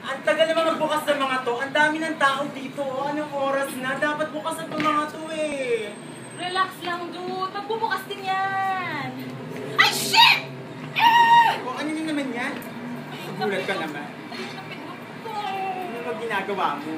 Ang tagal naman magbukas ng mga to. Ang dami ng tao dito. Anong oras na? Dapat bukas na itong mga to eh. Relax lang, dude. Magbubukas din yan. Ay, shit! O ano na naman yan? Nagulat ka naman. Ano ba ginagawa mo?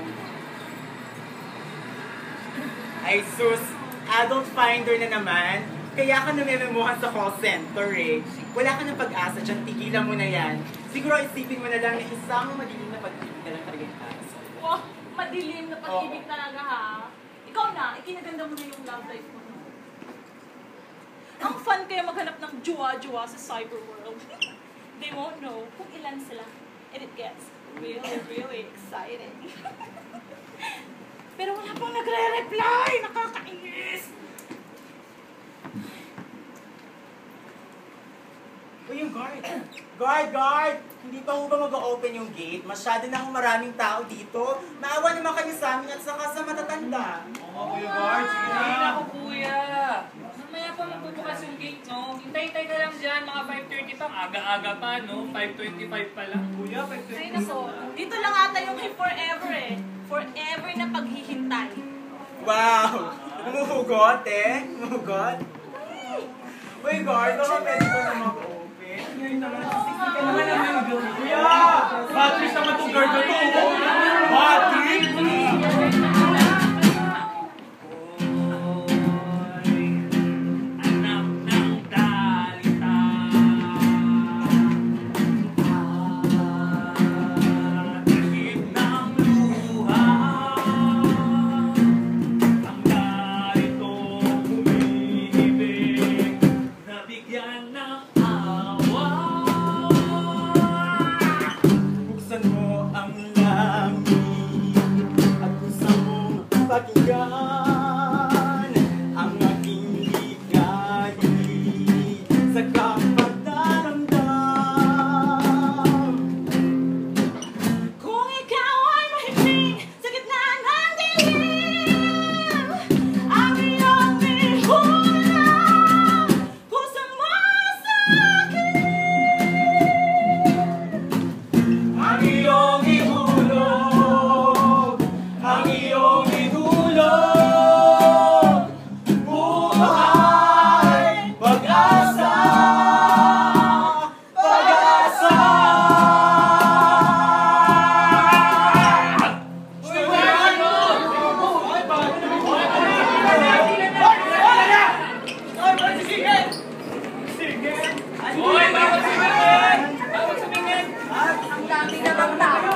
Ay sus, adult finder na naman. Kaya ka namimimuhan sa call center eh. Wala ka ng pag-asa dyan, tigilan mo na yan. Siguro isipin mo na lang na isang madilim na pag-ibig na lang talaga yung taas. Wow, madilim na pag-ibig talaga ha. Ikaw na, ikinaganda mo na yung love life mo. Ang fun kaya maghanap ng jowa-jowa sa cyberworld. They won't know kung ilan sila. And it gets really, really exciting. Pero wala pang nagre-reply! Nakakainis! Uy, yung guard! Guard! Hindi pa ho ba mag-open yung gate? Masyado na akong maraming tao dito. Maawa naman kayo sa amin at saka sa matatanda. Oo, Kuya Guard. Sige na. Ay, naku kuya. Mamaya pa magbubukas yung gate, no? Hintay-hintay ka lang dyan, mga 5:30 pa. Aga-aga pa, no? 5:25 pa lang. Kuya, Ay nako, dito lang ata yung forever eh. Forever na paghihintay. Wow! Umuhugot eh! Umuhugot! Uy, guard! Baka pwede ko na mag-open. Ngayon naman, sisisi ka naman naman yung girl. Kuya! Batteries naman itong guard na to. Batteries! Pakinggan ang aking ligayi sa kapagdaramdam. Kung ikaw ay mahiming sa gitna ng dilim, ang iyong ihulog puso mo sa akin. Ang iyong ihulog, ang iyong buhay, pag-asa, pag-asa. Hoy, bawal sumingin! Bawal sumingin! Ang dami namang tao.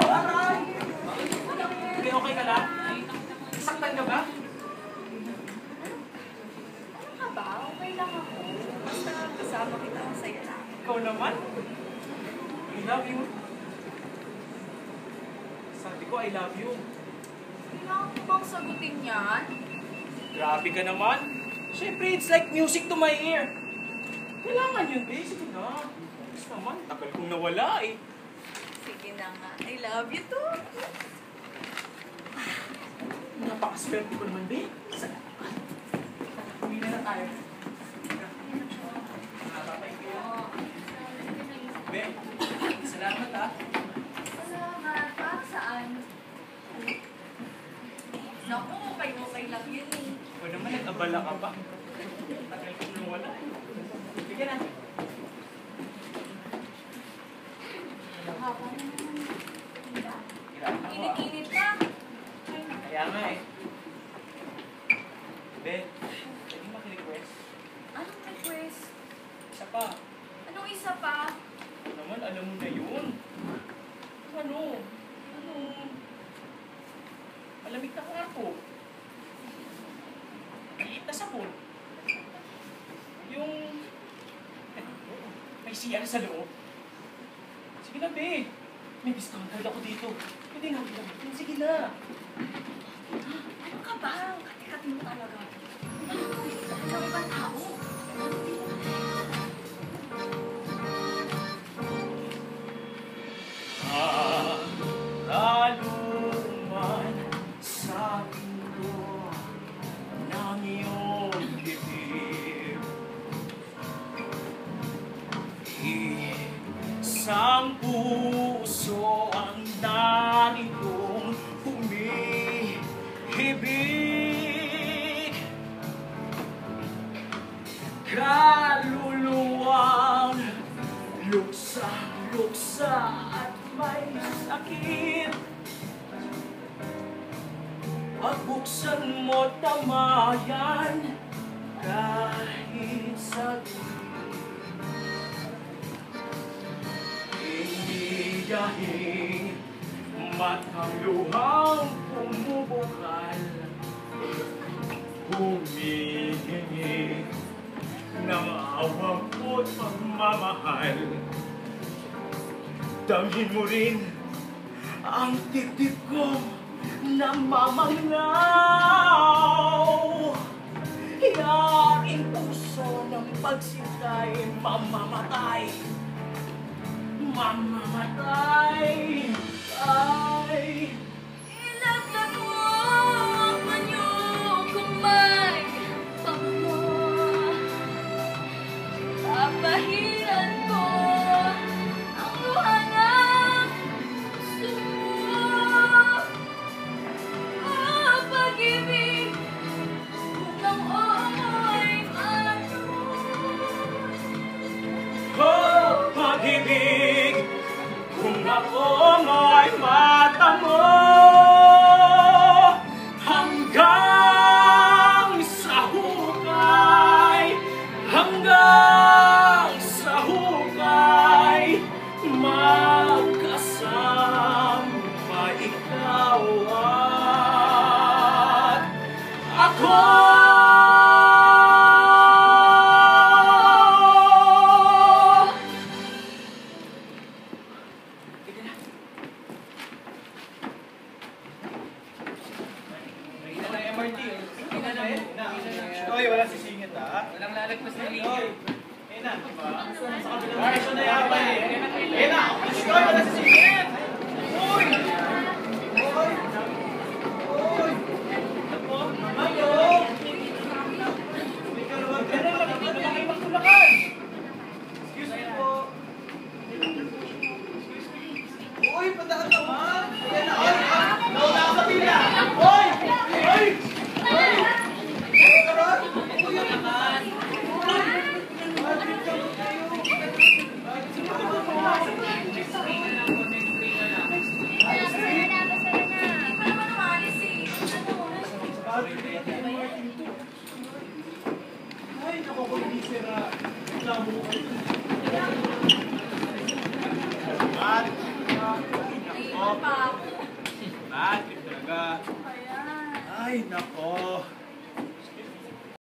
Okay ka lang? Saktan ka ba? Ano ka ba? Okay lang ako. Basta kasama kita, masaya lang. Ikaw naman? I love you. Sabi ko, I love you. Kailangan ko bang sagutin yan? Grabe ka naman. Siyempre, it's like music to my ear. Kailangan yun, eh. Sige na. Tapos naman, tagal kong nawala eh. Sige na nga. I love you too. Napakaswerte ko naman, be. Uwi na tayo. Be, salamat ah. Salamat. Para saan? Naku, okay lang yun eh. O naman, nag-abala ka pa. Tagal kong nawala. Sige na. Haba naman. Hirap ako. Init-init pa. Kaya nga eh. Be, pwede maki-request? Anong request? Isa pa. Anong isa pa? Ano naman, alam mo na yun. Ano? Malamig na kwarto. Maliit na sabon. Yung... may CR sa loob. Sige na, be. May discount card ako dito. Pwede na, sige na. Ano ka ba? Katikat mo talaga. Ang ibang tao. Lalo man sa mundo ng iyong bibig, isang puso ang sakit. At buksan mo tamayan kahit saglit. Hindi dahil matang luhang pumubukal, humihingi ng awa ko't pagmamahal. Damhin mo rin ang dibdib ko na mamanglaw. Yaring puso ng pagsintay, mamamatay. Mamamatay. Ay. Ilaglag mo ang banyo kung may pabango. Papahiran ko ang luha ng gusto mo. Pag-ibig kung oo'y maroon. Oh, pag-ibig, kung ako mo'y matamo, hanggang sa hukay, hanggang sa hukay, magkasama ikaw at ako. Oy, wala sisingit ha. Walang lalagpas na Oy, linya. ayun na. Sa kabilang version na yata eh. Ayun na. Oy, wala sisingit. Uy! Uy! Uy! Ako? Mayo! May kaluwag ka na. Ano ba kayo magtulakan? Excuse me po. Uy, padaan naman. Ayan na. Oy! Nauna ka sa pila. Oy! Oy! Oy! Ay, nakakuli sira. Lamo ko. Bakit talaga? Ay, nako.